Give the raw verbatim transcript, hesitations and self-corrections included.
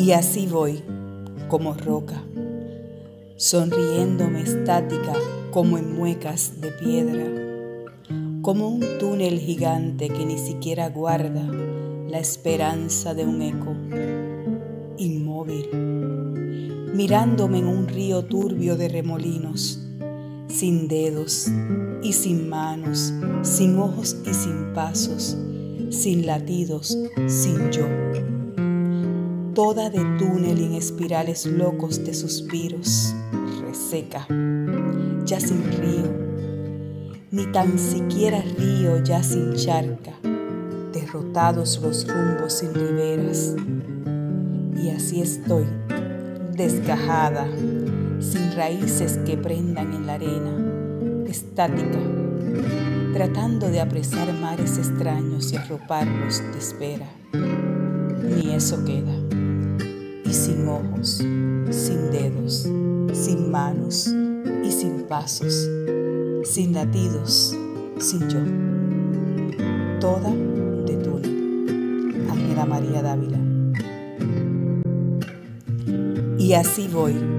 Y así voy, como roca, sonriéndome estática como en muecas de piedra, como un túnel gigante que ni siquiera guarda la esperanza de un eco, inmóvil, mirándome en un río turbio de remolinos, sin dedos y sin manos, sin ojos y sin pasos, sin latidos, sin yo. Toda de túnel y en espirales locos de suspiros, reseca, ya sin río, ni tan siquiera río ya sin charca, derrotados los rumbos sin riberas. Y así estoy, desgajada, sin raíces que prendan en la arena, estática, tratando de apresar mares extraños y arroparlos de espera. Ni eso queda. Y sin ojos, sin dedos, sin manos y sin pasos, sin latidos, sin yo. Toda de túnel. Ángela María Dávila. Y así voy,